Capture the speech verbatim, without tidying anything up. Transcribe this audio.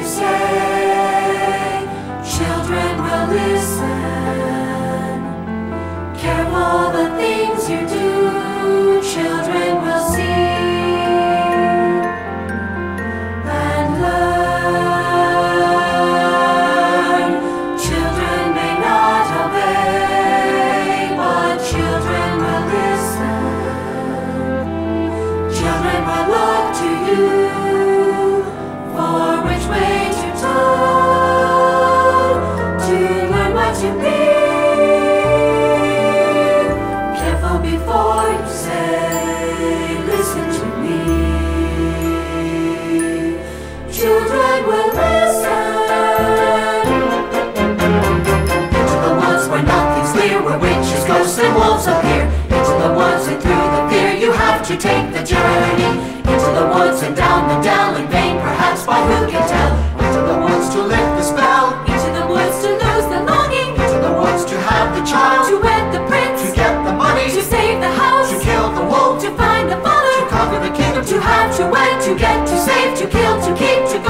say, children will listen. Careful the things you do, children will see and learn. Children may not obey, but children will listen. Children will look to you for which way to turn, to learn what to be. Careful before you say, listen to me. Children will listen. Into the woods where nothing's clear, where witches, ghosts, and wolves appear. Into the woods and through the fear, you have to take the journey. Into the woods and down the dell, in vain perhaps, by who can tell. Into the woods to lift the spell, Into the woods to lose the longing, into the woods to have the child, to wed the prince, to get the money, to save the house, to kill the wolf, to find the father, to conquer the kingdom, to have, to wed, to get, to save, to kill, to keep, to